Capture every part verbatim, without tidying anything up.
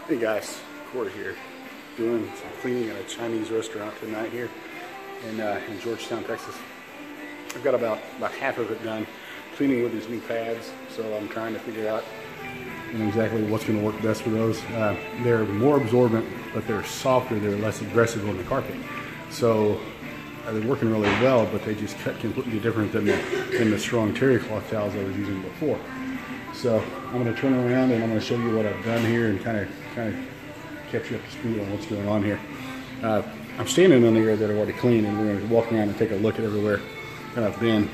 Hey guys, Corey here, doing some cleaning at a Chinese restaurant tonight here in, uh, in Georgetown, Texas. I've got about, about half of it done, cleaning with these new pads, so I'm trying to figure out you know, exactly what's going to work best for those. Uh, they're more absorbent, but they're softer, they're less aggressive on the carpet. So uh, they're working really well, but they just cut completely different than the, than the strong terry cloth towels I was using before. So I'm going to turn around and I'm going to show you what I've done here and kind of kind of catch you up to speed on what's going on here. Uh, I'm standing on the area that I've already cleaned, and we're going to walk around and take a look at everywhere that I've been.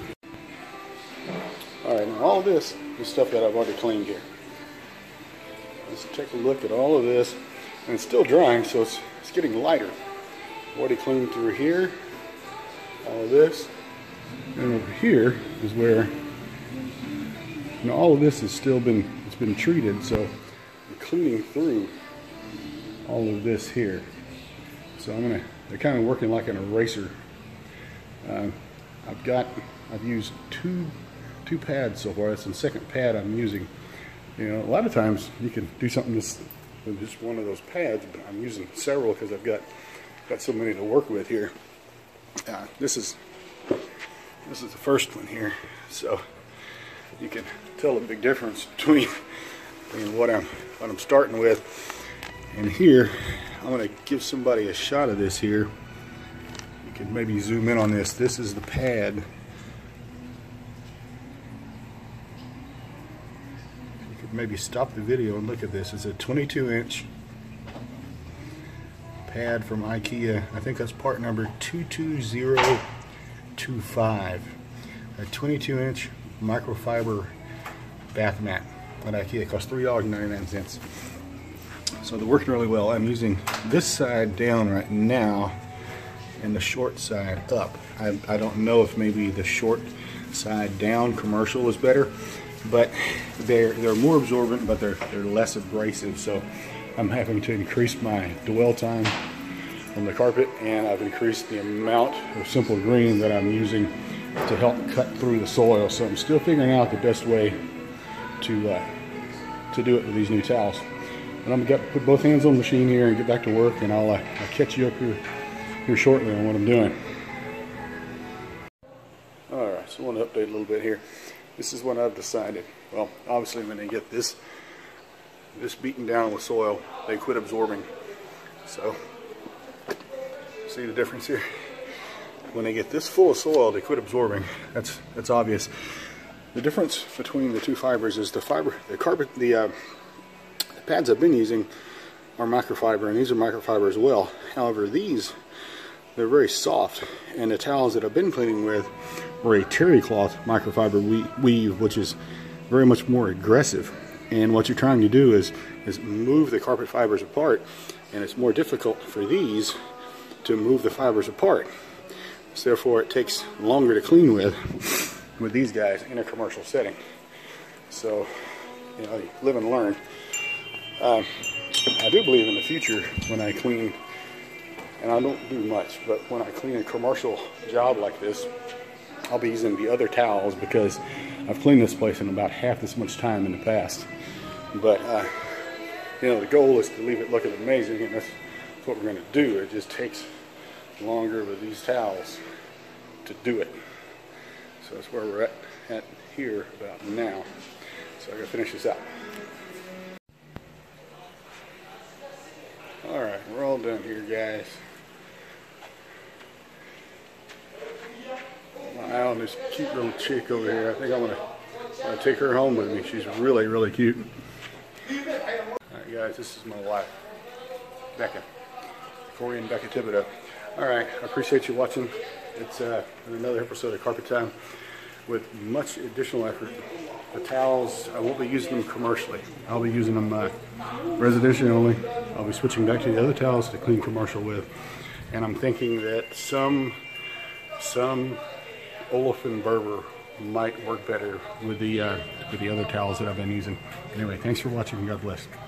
Alright, now all of this is stuff that I've already cleaned here. Let's take a look at all of this, and it's still drying, so it's, it's getting lighter. I've already cleaned through here, all of this, and over here is where you know, all of this has still been, it's been treated, so I'm cleaning through all of this here. So I'm gonna, they're kind of working like an eraser. Uh, I've got, I've used two, two pads so far. That's the second pad I'm using. You know, a lot of times you can do something just with just one of those pads, but I'm using several because I've got, got so many to work with here. Uh, this is, this is the first one here, so you can tell a big difference between, between what I'm what I'm starting with. And here, I'm going to give somebody a shot of this here. You can maybe zoom in on this. This is the pad. You could maybe stop the video and look at this. It's a twenty-two inch pad from IKEA. I think that's part number two two zero two five. A twenty-two inch microfiber bath mat at IKEA. It costs three dollars and ninety-nine cents. So they're working really well. I'm using this side down right now and the short side up. I, I don't know if maybe the short side down commercial is better, but they're they're more absorbent, but they're they're less abrasive. So I'm having to increase my dwell time on the carpet, and I've increased the amount of simple green that I'm using to help cut through the soil. So I'm still figuring out the best way to uh, to do it with these new towels. And I'm gonna put both hands on the machine here and get back to work, and I'll, uh, I'll catch you up here here shortly on what I'm doing. All right, so I want to update a little bit here. This is what I've decided. Well, obviously when they get this this beaten down with soil, they quit absorbing. So see the difference here? When they get this full of soil, they quit absorbing. That's that's obvious. The difference between the two fibers is the fiber, the carpet, the, uh, the pads I've been using are microfiber, and these are microfiber as well. However, these, they're very soft, and the towels that I've been cleaning with were a terry cloth microfiber weave, which is very much more aggressive. And what you're trying to do is is move the carpet fibers apart, and it's more difficult for these to move the fibers apart. So therefore, it takes longer to clean with with these guys in a commercial setting. So, you know, you live and learn. Um, I do believe in the future when I clean, and I don't do much, but when I clean a commercial job like this, I'll be using the other towels because I've cleaned this place in about half this much time in the past. But, uh, you know, the goal is to leave it looking amazing, and that's what we're going to do. It just takes longer with these towels to do it. So that's where we're at, at here about now. So I gotta finish this out. Alright, we're all done here, guys. My eye on this cute little chick over here. I think I'm gonna, I'm gonna take her home with me. She's really, really cute. Alright guys, this is my wife, Becca. Corey and Becca Thibodeau. Alright, I appreciate you watching. It's uh, another episode of Carpet Time with much additional effort. The towels, I won't be using them commercially. I'll be using them uh, residentially only. I'll be switching back to the other towels to clean commercial with. And I'm thinking that some some olefin Berber might work better with the uh, with the other towels that I've been using. Anyway, thanks for watching. God bless.